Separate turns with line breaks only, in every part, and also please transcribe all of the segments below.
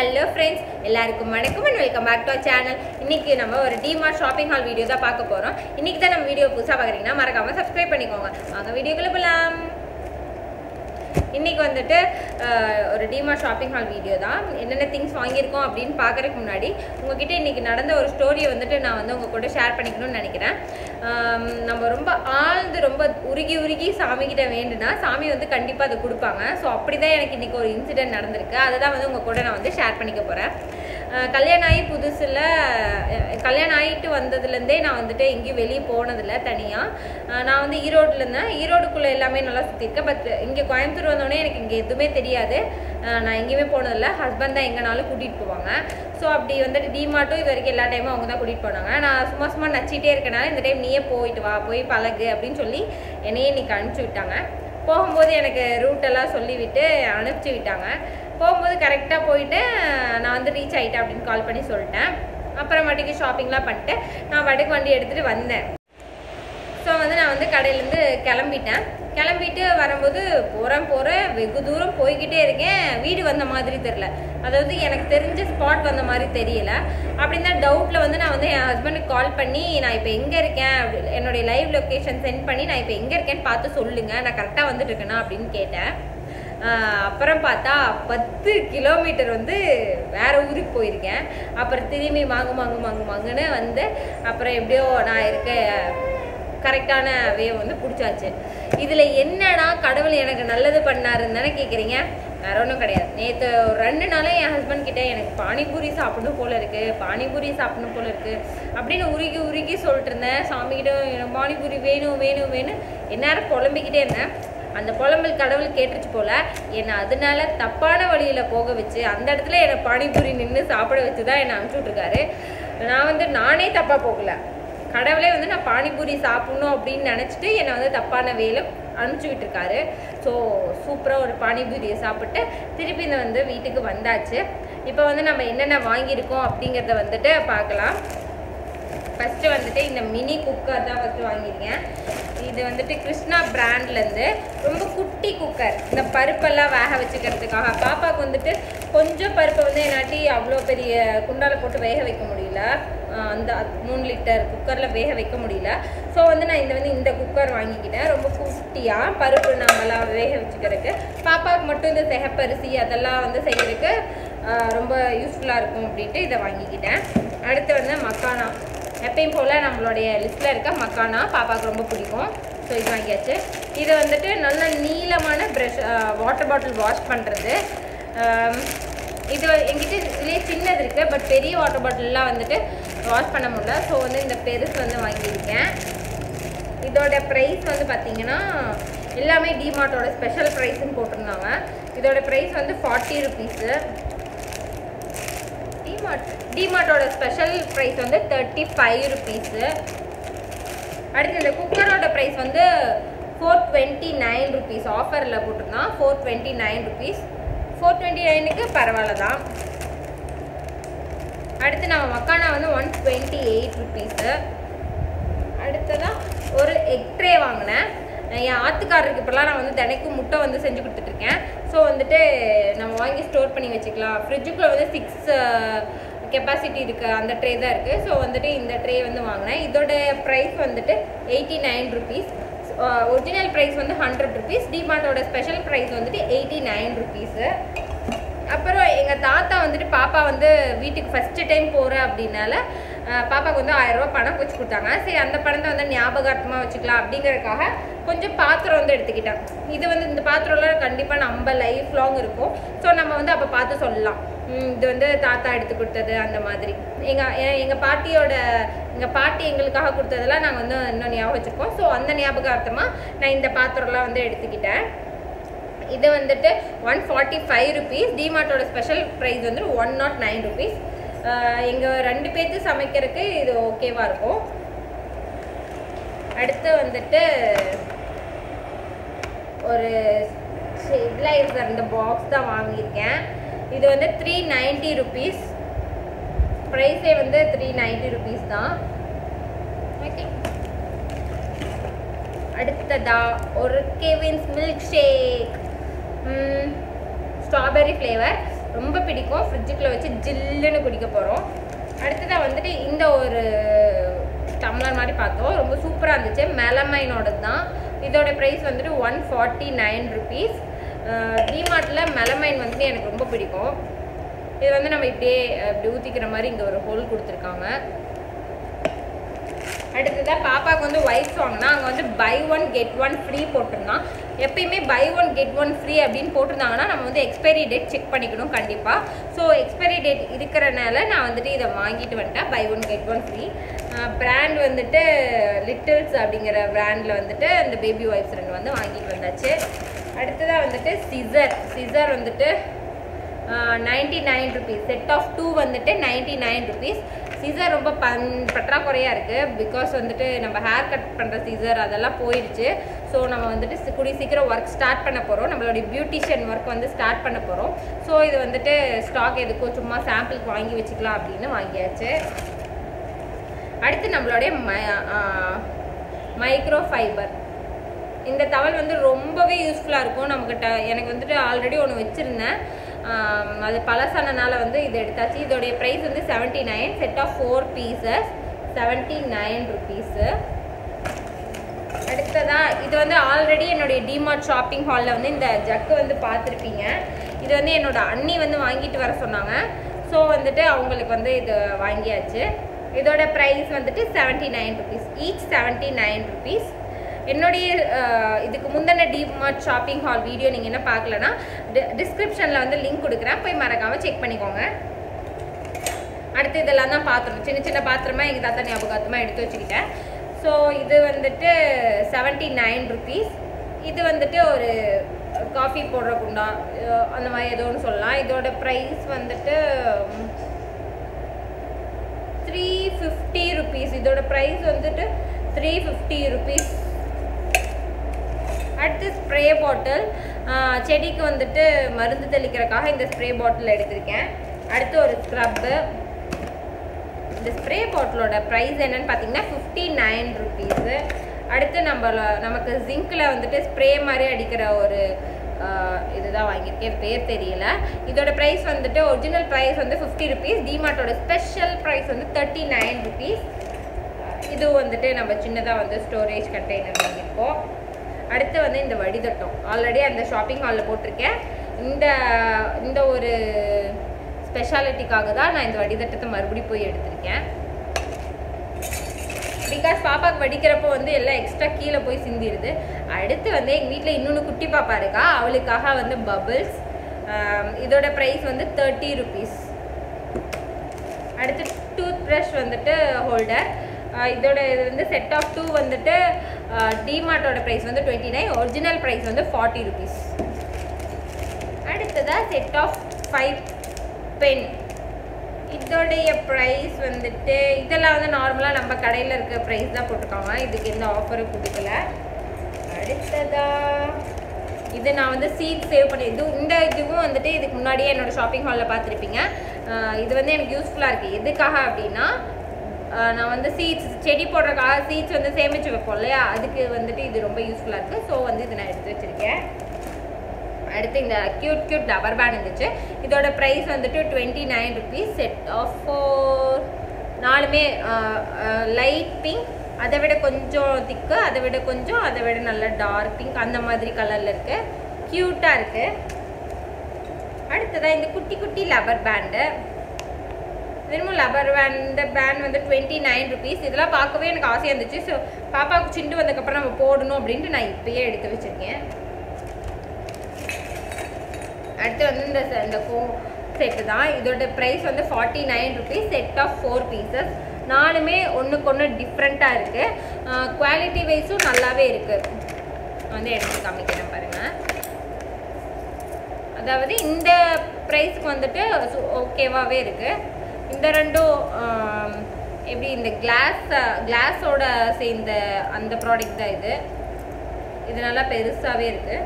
Hello friends, எல்லாருக்கும் வணக்கம் and welcome back to our channel. இன்னைக்கு நம்ம ஒரு DMart shopping haul வீடியோ தான் பார்க்க போறோம். இன்னைக்கு தான் நம்ம வீடியோ புதுசா பார்க்கறீங்கன்னா மறக்காம subscribe பண்ணிக்கோங்க. வாங்க வீடியோக்குள்ள போலாம். இன்னைக்கு வந்துட்டு ஒரு DMart shopping haul வீடியோ தான். என்னென்ன things வாங்கியிருக்கோம் அப்படினு பார்க்கறதுக்கு முன்னாடி உங்ககிட்ட இன்னைக்கு நடந்த ஒரு ஸ்டோரியை வந்துட்டு நான் வந்து உங்க கூட ஷேர் பண்ணிக்கணும்னு நினைக்கிறேன். நம்ம ரொம்ப ஆழ்ந்து ரொம்ப உருகி சாமி கிட்ட வேண்டுனா சாமி வந்து கண்டிப்பா அதை கொடுப்பாங்க. ஸோ அப்படிதான் எனக்கு இன்னைக்கு ஒரு இன்சிடென்ட் நடந்திருக்கு. அதை தான் வந்து உங்க கூட நான் வந்து ஷேர் பண்ணிக்க போறேன். கல்யாணம் ஆகி புதுசில் கல்யாணம் ஆகிட்டு வந்ததுலேருந்தே நான் வந்துட்டு எங்கேயும் வெளியே போனதில்லை தனியாக. நான் வந்து ஈரோட்டில் இருந்தேன். ஈரோடுக்குள்ளே எல்லாமே நல்லா சுற்றிருக்கேன். பட் இங்கே கோயம்புத்தூர் வந்தோடனே எனக்கு இங்கே எதுவுமே தெரியாது. நான் எங்கேயுமே போனதில்லை. ஹஸ்பண்ட் தான் எங்கேனாலும் கூட்டிகிட்டு போவாங்க. ஸோ அப்படி வந்துட்டு டிமார்ட்டும் இது வரைக்கும் எல்லா டைமும் அவங்க தான் கூட்டிகிட்டு போனாங்க. நான் சும்மா நச்சிட்டே இருக்கனால இந்த டைம் நீயே போயிட்டு வா, போய் பழகு அப்படின்னு சொல்லி என்னையே இன்னைக்கு அனுப்பிச்சி விட்டாங்க. போகும்போது எனக்கு ரூட்டெல்லாம் சொல்லிவிட்டு அனுப்பிச்சி விட்டாங்க. போகும்போது கரெக்டாக போயிட்டு நான் வந்து ரீச் ஆகிட்டேன் அப்படின்னு கால் பண்ணி சொல்லிட்டேன். அப்புறமாட்டிக்கு ஷாப்பிங்லாம் பண்ணிட்டு நான் வடக்கு வண்டி எடுத்துகிட்டு வந்தேன். ஸோ வந்து நான் வந்து கடையிலேருந்து கிளம்பிட்டு வரும்போது போகிறேன் வெகு தூரம் போய்கிட்டே இருக்கேன். வீடு வந்த மாதிரி தெரில, அதாவது எனக்கு தெரிஞ்ச ஸ்பாட் வந்த மாதிரி தெரியல. அப்படின்னு தான் டவுட்டில் வந்து நான் வந்து என் ஹஸ்பண்டுக்கு கால் பண்ணி நான் இப்போ எங்கே இருக்கேன், என்னுடைய லைவ் லொக்கேஷன் சென்ட் பண்ணி நான் இப்போ எங்கே இருக்கேன்னு பார்த்து சொல்லுங்கள், நான் கரெக்டாக வந்துட்டு இருக்கேனா அப்படின்னு கேட்டேன். அப்புறம் பார்த்தா 10 கிலோமீட்டர் வந்து வேறு ஊருக்கு போயிருக்கேன். அப்புறம் திரும்பி மாங்குன்னு வந்து அப்புறம் எப்படியோ நான் இருக்க கரெக்டான வே வந்து பிடிச்சாச்சு. இதில் என்னன்னா கடவுள் எனக்கு நல்லது பண்ணாருன்னு தானே கேட்குறீங்க? வேற ஒன்றும் கிடையாது. நேற்று ஒரு 2 நாளே என் ஹஸ்பண்ட் கிட்டே எனக்கு பானிபூரி சாப்பிடணும் போல இருக்குது அப்படின்னு உருகி சொல்லிட்டு இருந்தேன். சாமிக்கிட்ட எனக்கு பானிபூரி வேணும் எந்நேரம் புலம்பிக்கிட்டே இருந்தேன். அந்த புலம்பல் கடவுள் கேட்டுருச்சு போல. என்னை அதனால தப்பான வழியில் போக வச்சு அந்த இடத்துல என்னை பானிபூரி நின்று சாப்பிட வச்சு தான் என்னை அனுப்பிச்சி விட்ருக்காரு. நான் வந்து நானே தப்பாக போகல, கடவுளே வந்து நான் பானிபூரி சாப்பிடணும் அப்படின்னு நினச்சிட்டு என்னை வந்து தப்பான வேலை அனுப்பிச்சி விட்டுருக்காரு. ஸோ சூப்பராக ஒரு பானிபூரியை சாப்பிட்டு திருப்பி இந்த வந்து வீட்டுக்கு வந்தாச்சு. இப்போ வந்து நம்ம என்னென்ன வாங்கியிருக்கோம் அப்படிங்கிறத வந்துட்டு பார்க்கலாம். ஃபஸ்ட்டு வந்துட்டு இந்த மினி குக்கர் தான் ஃபஸ்ட்டு வாங்கியிருக்கேன். இது வந்துட்டு கிருஷ்ணா பிராண்ட்லேருந்து ரொம்ப குட்டி குக்கர். இந்த பருப்பெல்லாம் வேக வச்சுக்கிறதுக்காக பாப்பாவுக்கு வந்துட்டு கொஞ்சம் பருப்பை வந்து என்னாட்டி அவ்வளோ பெரிய குண்டால் போட்டு வேக வைக்க முடியல. அந்த 3 லிட்டர் குக்கரில் வேக வைக்க முடியல. ஸோ வந்து நான் இந்த குக்கர் வாங்கிக்கிட்டேன். ரொம்ப குட்டியாக பருப்பு நம்மளாம் வேக வச்சுக்கிறதுக்கு, பாப்பாவுக்கு மட்டும் இந்த சிகப்பரிசி அதெல்லாம் வந்து செய்கிறதுக்கு ரொம்ப யூஸ்ஃபுல்லாக இருக்கும் அப்படின்ட்டு இதை வாங்கிக்கிட்டேன். அடுத்து வந்து மக்கானா, எப்பயும் போல் நம்மளுடைய லிஸ்ட்டில் இருக்க மக்கானா பாப்பாவுக்கு ரொம்ப பிடிக்கும். ஸோ இது வாங்கியாச்சு. இது வந்துட்டு நல்ல நீளமான ப்ரஷ், வாட்டர் பாட்டில் வாஷ் பண்ணுறது. இது எங்கிட்ட இதுலேயே சின்னது இருக்குது, பட் பெரிய வாட்டர் பாட்டிலெலாம் வந்துட்டு வாஷ் பண்ண முடியல. ஸோ வந்து இந்த பெருசு வந்து வாங்கியிருக்கேன். இதோட ப்ரைஸ் வந்து பார்த்திங்கன்னா எல்லாமே டிமார்ட்டோட ஸ்பெஷல் ப்ரைஸ்ன்னு போட்டிருந்தாங்க. இதோட ப்ரைஸ் வந்து 40 ருபீஸு. டிமார்ட்டோட ஸ்பெஷல் ப்ரைஸ் வந்து 35 ருபீஸு. அடுத்து இந்த குக்கரோட ப்ரைஸ் வந்து 429 ருபீஸ். ஆஃபரில் போட்டிருந்தான் 429 ருபீஸ். 429க்கு பரவாயில்ல தான். அடுத்து நம்ம மக்கானா வந்து 128 ருபீஸு. அடுத்ததான் ஒரு எக் ட்ரே வாங்கினேன். என் ஆத்துக்காரருக்கு இப்போலாம் நான் வந்து தினைக்கும் முட்டை வந்து செஞ்சு கொடுத்துட்ருக்கேன். ஸோ வந்துட்டு நம்ம வாங்கி ஸ்டோர் பண்ணி வச்சுக்கலாம். ஃப்ரிட்ஜுக்குள்ளே வந்து 6 கெப்பாசிட்டி இருக்குது, அந்த ட்ரே தான் இருக்குது. ஸோ வந்துட்டு இந்த ட்ரே வந்து வாங்கினேன். இதோட ப்ரைஸ் வந்துட்டு 89 ருபீஸ். ஒரிஜினல் ப்ரைஸ் வந்து 100 ருபீஸ். டிமார்ட்டோட ஸ்பெஷல் ப்ரைஸ் வந்துட்டு 89 ருபீஸு. அப்புறம் எங்கள் தாத்தா வந்துட்டு பாப்பா வந்து வீட்டுக்கு ஃபஸ்ட்டு டைம் போகிறேன் அப்படின்னால பாப்பாவுக்கு வந்து 1000 ரூபா பணம் வச்சு கொடுத்தாங்க. சரி அந்த பணத்தை வந்து ஞாபகார்த்தமாக வச்சுக்கலாம் அப்படிங்கிறதுக்காக கொஞ்சம் பாத்திரம் வந்து எடுத்துக்கிட்டேன். இது வந்து இந்த பாத்திரம்லாம் கண்டிப்பாக நம்ம லைஃப் லாங் இருக்கும். ஸோ நம்ம வந்து அப்போ பார்த்து சொல்லலாம், இது வந்து தாத்தா எடுத்து கொடுத்தது அந்த மாதிரி. எங்கள் பாட்டி எங்களுக்காக கொடுத்ததெல்லாம் நாங்கள் வந்து இன்னும் ஞாபகம் வச்சுருக்கோம். ஸோ அந்த ஞாபகார்த்தமாக நான் இந்த பாத்திரம்லாம் வந்து எடுத்துக்கிட்டேன். இது வந்துட்டு 145 ருபீஸ். டிமார்ட்டோட ஸ்பெஷல் ப்ரைஸ் வந்து 109 ருபீஸ். எங்கள் 2 பேர்த்து சமைக்கிறதுக்கு இது ஓகேவாக இருக்கும். அடுத்து வந்துட்டு ஒரு இதில் இருக்கிற இந்த பாக்ஸ் தான் வாங்கியிருக்கேன். இது வந்து 390 ருபீஸ். ப்ரைஸே வந்து 390 ருபீஸ் தான். ஓகே, அடுத்ததா ஒரு Cavin's milk shake, strawberry flavour. ரொம்ப பிடிக்கும். ஃப்ரிட்ஜுக்குள்ளே வச்சு ஜில்லுன்னு குடிக்க போகிறோம். அடுத்ததாக வந்துட்டு இந்த ஒரு டம்ளர் மாதிரி பார்த்தோம், ரொம்ப சூப்பராக இருந்துச்சு. மெலமைனோடது தான். இதோட ப்ரைஸ் வந்துட்டு 149 ருபீஸ். டிமார்ட்டில் மெலமைன் வந்துட்டு எனக்கு ரொம்ப பிடிக்கும். இது வந்து நம்ம இப்படியே இப்படி ஊற்றிக்கிற மாதிரி இங்கே ஒரு ஹோல் கொடுத்துருக்காங்க. அடுத்ததாக பாப்பாவுக்கு வந்து ஒயிட்ஸ் வாங்கினா அங்கே வந்து பை 1 get 1 ஃப்ரீ போட்டிருந்தான். எப்பயுமே பை 1 get 1 ஃப்ரீ அப்படின்னு போட்டிருந்தாங்கன்னா நம்ம வந்து எக்ஸ்பைரி டேட் செக் பண்ணிக்கணும் கண்டிப்பாக. ஸோ எக்ஸ்பைரி டேட் இருக்கிறனால நான் வந்துட்டு இதை வாங்கிட்டு வந்துட்டேன். Buy 1 get 1 free. பிராண்ட் வந்துட்டு லிட்டில்ஸ் அப்படிங்கிற பிராண்டில் வந்துட்டு அந்த பேபி ஒயிட்ஸ் 2 வந்து வாங்கிட்டு வந்தாச்சு. அடுத்ததாக வந்துட்டு சிசர் வந்துட்டு 99 ருபீஸ். செட் ஆஃப் 2 வந்துட்டு 99 ருபீஸ். சீசர் ரொம்ப பற்றாக்குறையாக இருக்குது. பிகாஸ் வந்துட்டு நம்ம ஹேர் கட் பண்ணுற சீசர் அதெல்லாம் போயிடுச்சு. ஸோ நம்ம வந்துட்டு கூடிய சீக்கிரம் ஒர்க் ஸ்டார்ட் பண்ண போகிறோம். நம்மளுடைய பியூட்டிஷியன் ஒர்க் வந்து ஸ்டார்ட் பண்ண போகிறோம். ஸோ இது வந்துட்டு ஸ்டாக் எதுக்கும் சும்மா சாம்பிளுக்கு வாங்கி வச்சுக்கலாம் அப்படின்னு வாங்கியாச்சு. அடுத்து நம்மளுடைய மைக்ரோ ஃபைபர். இந்த டவல் வந்து ரொம்பவே யூஸ்ஃபுல்லாக இருக்கும் நமக்கிட்ட. எனக்கு வந்துட்டு ஆல்ரெடி ஒன்று வச்சுருந்தேன், அது பழசானனால வந்து இது எடுத்தாச்சு. இதோடைய ப்ரைஸ் வந்து 79. Set of 4 pieces 79 rupees. அடுத்ததாக இது வந்து ஆல்ரெடி என்னுடைய டிமார்ட் ஷாப்பிங் ஹாலில் வந்து இந்த ஜக்கு வந்து பார்த்துருப்பீங்க. இது வந்து என்னோட அண்ணி வந்து வாங்கிட்டு வர சொன்னாங்க. ஸோ வந்துட்டு அவங்களுக்கு வந்து இது வாங்கியாச்சு. இதோட ப்ரைஸ் வந்துட்டு 79 ருபீஸ். Each 79 rupees. என்னுடைய இதுக்கு முந்தின டிமார்ட் ஷாப்பிங் ஹால் வீடியோ நீங்கள் என்ன பார்க்கலன்னா டிஸ்கிரிப்ஷனில் வந்து லிங்க் கொடுக்குறேன், போய் மறக்காமல் செக் பண்ணிக்கோங்க. அடுத்து இதெல்லாம் தான் பாத்திரம், சின்ன சின்ன பாத்திரமாக எங்கள் தாத்தா ஞாபகமாக எடுத்து வச்சுக்கிட்டேன். ஸோ இது வந்துட்டு 79 ருபீஸ். இது வந்துட்டு ஒரு காஃபி போடுற குண்டா அந்த மாதிரி ஏதோ ஒன்று சொல்லலாம். இதோட ப்ரைஸ் வந்துட்டு 350 ருபீஸ். இதோட ப்ரைஸ் வந்துட்டு 350 ருபீஸ். அடுத்து ஸ்ப்ரே பாட்டில். செடிக்கு வந்துட்டு மருந்து தெளிக்கிறதுக்காக இந்த ஸ்ப்ரே பாட்டில் எடுத்திருக்கேன். அடுத்து ஒரு ஸ்க்ரப்பு. இந்த ஸ்ப்ரே பாட்டிலோட ப்ரைஸ் என்னன்னு பார்த்தீங்கன்னா 59 ருபீஸு. அடுத்து நமக்கு ஜிங்கில் வந்துட்டு ஸ்ப்ரே மாதிரி அடிக்கிற ஒரு இதுதான் வாங்கியிருக்கேன், பேர் தெரியல. இதோட ப்ரைஸ் வந்துட்டு ஒரிஜினல் ப்ரைஸ் வந்து 50 ருபீஸ். டிமார்ட்டோட ஸ்பெஷல் ப்ரைஸ் வந்து 39 ருபீஸ். இது வந்துட்டு நம்ம சின்னதாக வந்து ஸ்டோரேஜ் கண்டெய்னர் வாங்கியிருக்கோம். அடுத்து வந்து இந்த வடிதட்டம் ஆல்ரெடி அந்த ஷாப்பிங் ஹாலில் போட்டிருக்கேன். இந்த ஒரு ஸ்பெஷாலிட்டிக்காக தான் நான் இந்த வடிதட்டத்தை மறுபடியும் போய் எடுத்திருக்கேன். பிகாஸ் பாப்பாவுக்கு வடிக்கிறப்போ வந்து எல்லாம் எக்ஸ்ட்ரா கீழே போய் சிந்திடுது. அடுத்து வந்து எங்கள் வீட்டில் இன்னொன்று குட்டி பாப்பா இருக்கா, அவளுக்காக வந்து பபிள்ஸ். இதோட ப்ரைஸ் வந்து 30 ருபீஸ். அடுத்து டூத் ப்ரஷ் வந்துட்டு ஹோல்டர். இதோட இது வந்து செட் ஆஃப் 2 வந்துட்டு டிமார்ட்டோட ப்ரைஸ் வந்து 29. ஒரிஜினல் ப்ரைஸ் வந்து 40 ருபீஸ். அடுத்ததாக செட் ஆஃப் 5 பென். இதோடைய ப்ரைஸ் வந்துட்டு இதெல்லாம் வந்து நார்மலாக நம்ம கடையில் இருக்க ப்ரைஸ் தான் போட்டிருக்காங்க, இதுக்கு எந்த ஆஃபரும் கொடுக்கல. அடுத்ததாக இது நான் வந்து சீட் சேவ் பண்ணி இதுவும் வந்துட்டு இதுக்கு முன்னாடியே என்னோட ஷாப்பிங் ஹாலில் பார்த்துருப்பீங்க. இது வந்து எனக்கு யூஸ்ஃபுல்லாக இருக்குது. எதுக்காக அப்படின்னா நான் வந்து சீட்ஸ் செடி போடுறக்காக சீட்ஸ் வந்து சேமித்து வைப்போம் இல்லையா, அதுக்கு வந்துட்டு இது ரொம்ப யூஸ்ஃபுல்லாக இருக்குது. ஸோ வந்து இது நான் எடுத்து வச்சுருக்கேன். அடுத்து இந்த கியூட் ரப்பர் பேண்ட் இருந்துச்சு. இதோட ப்ரைஸ் வந்துட்டு 29 ருபீஸ். Set of 4. 4மே லைட் பிங்க், அதை விட கொஞ்சம் திக்கு, அதை விட நல்ல டார்க் பிங்க், அந்த மாதிரி கலரில் இருக்குது. க்யூட்டாக இருக்குது. அடுத்ததாக இந்த குட்டி ரப்பர் பேண்டு. தினமும் ரப்பர் பேண்ட் பேண்ட் வந்து 29 ருபீஸ். இதெல்லாம் பார்க்கவே எனக்கு ஆசையாக இருந்துச்சு. ஸோ பாப்பாவுக்கு சிண்டு வந்ததுக்கப்புறம் நம்ம போடணும் அப்படின்ட்டு நான் இப்போயே எடுத்து வச்சுருக்கேன். அடுத்து வந்து இந்த செட்டு தான். இதோட ப்ரைஸ் வந்து 49 ருபீஸ். Set of 4 pieces. 4மே ஒன்றுக்கு ஒன்று டிஃப்ரெண்ட்டாக இருக்குது. குவாலிட்டி வைஸும் நல்லாவே இருக்குது. வந்து எடுத்து காமிக்கிறேன் பாருங்கள். அதாவது இந்த ப்ரைஸ்க்கு வந்துட்டு ஓகேவாகவே இருக்குது. இந்த ரெண்டும் எப்படி இந்த கிளாஸோட சேர்ந்த அந்த ப்ராடக்ட் தான் இது நல்லா பெருசாகவே இருக்குது.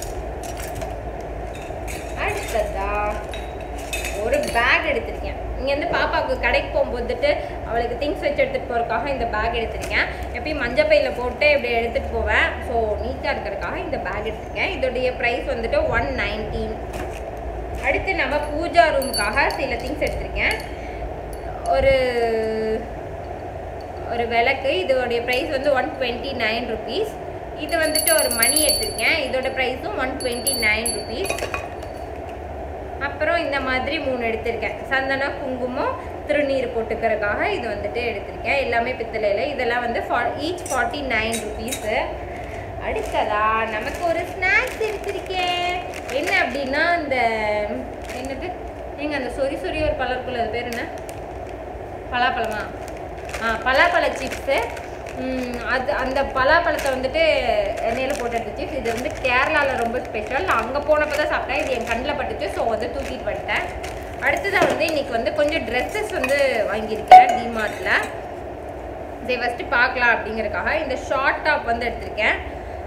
அடுத்ததா ஒரு பேக் எடுத்திருக்கேன். இங்கேருந்து பாப்பாவுக்கு கடைக்கு போகும்போதுட்டு அவளுக்கு திங்ஸ் வச்சு எடுத்துகிட்டு போகிறதுக்காக இந்த பேக் எடுத்திருக்கேன். எப்பயும் மஞ்சள் பையில் போட்டு இப்படி எடுத்துகிட்டு போவேன். ஸோ நீட்டாக இருக்கிறதுக்காக இந்த பேக் எடுத்திருக்கேன். இதோடைய ப்ரைஸ் வந்துட்டு 119. அடுத்து நம்ம பூஜா ரூமுக்காக சில திங்ஸ் எடுத்திருக்கேன். ஒரு விளக்கு, இதோடைய ப்ரைஸ் வந்து 129 rupees. இது வந்துட்டு ஒரு மணி எடுத்திருக்கேன், இதோட ப்ரைஸும் 129 rupees. அப்புறம் இந்த மாதிரி 3 எடுத்திருக்கேன். சந்தனம், குங்குமம், திருநீர் போட்டுக்கிறதுக்காக இது வந்துட்டு எடுத்திருக்கேன். எல்லாமே பித்தளையில். இதெல்லாம் வந்து ஈச் 49 rupees. அடுத்ததா நமக்கு ஒரு ஸ்நாக்ஸ் எடுத்திருக்கேன். என்ன அப்படின்னா இந்த என்னது நீங்கள் அந்த சொறி ஒரு கலருக்குள்ள அது பேர் என்ன, பலாப்பழமா? பலாப்பழ சிப்ஸு. அது அந்த பலாப்பழத்தை வந்துட்டு எண்ணெயில் போட்டு எடுத்து சிப்ஸ். இது வந்து கேரளாவில் ரொம்ப ஸ்பெஷல். நான் அங்கே போனப்போ தான் சாப்பிட்டேன். இது என் கண்ணில் பட்டுச்சு, ஸோ வந்து தூக்கிட்டு வந்துட்டேன். அடுத்ததாக வந்து இன்றைக்கி வந்து கொஞ்சம் ட்ரெஸ்ஸஸ் வந்து வாங்கியிருக்கேன் டிமார்ட்டில். இதை ஃபஸ்ட்டு பார்க்கலாம் அப்படிங்கிறதுக்காக இந்த ஷார்ட் டாப் வந்து எடுத்திருக்கேன்.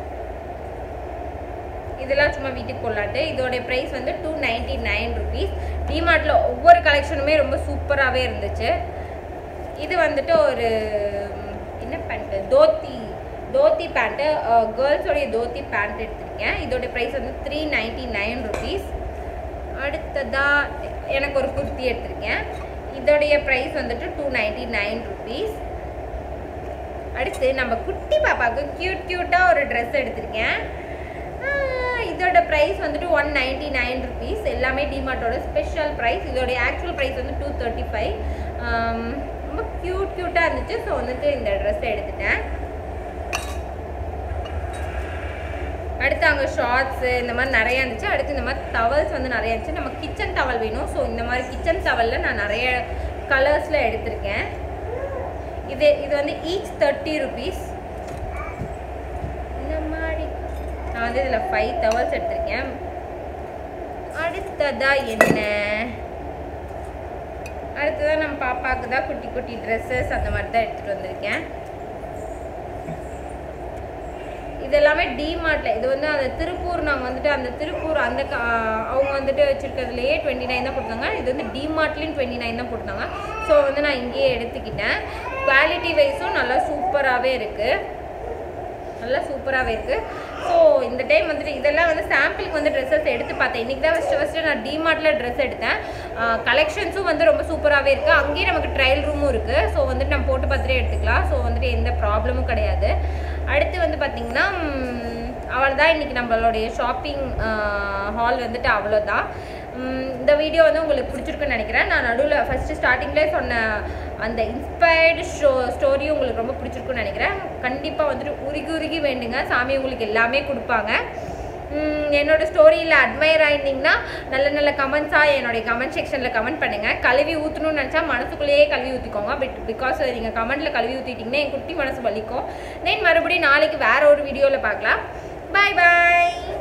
இதெல்லாம் சும்மா வீட்டுக்கு போடலான்ட்டு. இதோடைய ப்ரைஸ் வந்து 299 rupees. டிமார்ட்டில் ஒவ்வொரு கலெக்ஷனுமே ரொம்ப சூப்பராகவே இருந்துச்சு. இது வந்துட்டு ஒரு என்ன பேண்ட்டு, தோத்தி பேண்ட்டு, கேர்ள்ஸோடைய தோத்தி பேண்ட் எடுத்திருக்கேன். இதோடைய ப்ரைஸ் வந்து 399 rupees. அடுத்ததாக எனக்கு ஒரு குர்த்தி எடுத்திருக்கேன். இதோடைய ப்ரைஸ் வந்துட்டு 299 rupees. அடுத்து நம்ம குட்டி பாப்பாவுக்கு க்யூட்டாக ஒரு ட்ரெஸ் எடுத்திருக்கேன். இதோட ப்ரைஸ் வந்துட்டு 199 rupees. எல்லாமே டிமார்ட்டோட ஸ்பெஷல் ப்ரைஸ். இதோடைய ஆக்சுவல் ப்ரைஸ் வந்து 235. ரொம்ப க்யூட்டாக இருந்துச்சு, ஸோ வந்துட்டு இந்த ட்ரெஸ் எடுத்துட்டேன். அடுத்து அங்கே ஷார்ட்ஸு இந்த மாதிரி நிறையா இருந்துச்சு. அடுத்து இந்த மாதிரி டவல்ஸ் வந்து நிறையா இருந்துச்சு. நம்ம கிச்சன் டவல் வேணும், ஸோ இந்த மாதிரி கிச்சன் டவலில் நான் நிறைய கலர்ஸில் எடுத்திருக்கேன். இது வந்து ஈச் 30 rupees. இந்த மாதிரி நான் வந்து இதில் 5 டவல்ஸ் எடுத்திருக்கேன். அடுத்ததாக என்ன, அடுத்ததாக நம்ம பாப்பாவுக்கு தான் குட்டி ட்ரெஸ்ஸஸ் அந்த மாதிரி தான் எடுத்துகிட்டு வந்திருக்கேன். இதெல்லாமே டிமார்ட்டில். இது வந்து அந்த திருப்பூர், நாங்கள் வந்துட்டு அந்த திருப்பூர் அந்த அவங்க வந்துட்டு வச்சுருக்கிறதுலையே 29 தான் கொடுத்தாங்க. இது வந்து டிமார்ட்லேயும் 29 தான் கொடுத்தாங்க. ஸோ வந்து நான் இங்கேயே எடுத்துக்கிட்டேன். குவாலிட்டி வைஸும் நல்லா சூப்பராகவே இருக்குது. ஸோ இந்த டைம் வந்துட்டு இதெல்லாம் வந்து சாம்பிளுக்கு வந்து ட்ரெஸ்ஸஸ் எடுத்து பார்த்தேன். இன்றைக்கி தான் ஃபஸ்ட்டு நான் டிமார்ட்டில் ட்ரெஸ் எடுத்தேன். கலெக்ஷன்ஸும் வந்து ரொம்ப சூப்பராகவே இருக்குது. அங்கேயே நமக்கு ட்ரையல் ரூமும் இருக்குது. ஸோ வந்துட்டு நம்ம போட்டு பார்த்துட்டே எடுத்துக்கலாம். ஸோ வந்துட்டு எந்த ப்ராப்ளமும் கிடையாது. அடுத்து வந்து பார்த்திங்கன்னா அவ்வளோதான். இன்றைக்கி நம்மளுடைய ஷாப்பிங் ஹால் வந்துட்டு அவ்வளோதான். இந்த வீடியோ வந்து உங்களுக்கு பிடிச்சிருக்குன்னு நினைக்கிறேன். நான் நடுவில் ஃபஸ்ட்டு ஸ்டார்டிங்லேயே சொன்ன அந்த இன்ஸ்பயர்டு ஸ்டோரியும் உங்களுக்கு ரொம்ப பிடிச்சிருக்குன்னு நினைக்கிறேன். கண்டிப்பாக வந்துட்டு உருகி வேண்டுங்க, சாமி உங்களுக்கு எல்லாமே கொடுப்பாங்க. என்னோடய ஸ்டோரியில் அட்மையர் ஆகிருந்தீங்கன்னா நல்ல கமெண்ட்ஸாக என்னுடைய கமெண்ட் செக்ஷனில் கமெண்ட் பண்ணுங்கள். கழுவி ஊற்றணும்னு நினச்சா மனசுக்குள்ளேயே கழுவி ஊற்றிக்கோங்க. பிகாஸ் நீங்கள் கமெண்ட்டில் கழுவி ஊற்றிட்டிங்கன்னா என் குட்டி மனசு வலிக்கும். தென் மறுபடியும் நாளைக்கு வேறு ஒரு வீடியோவில் பார்க்கலாம். பாய்.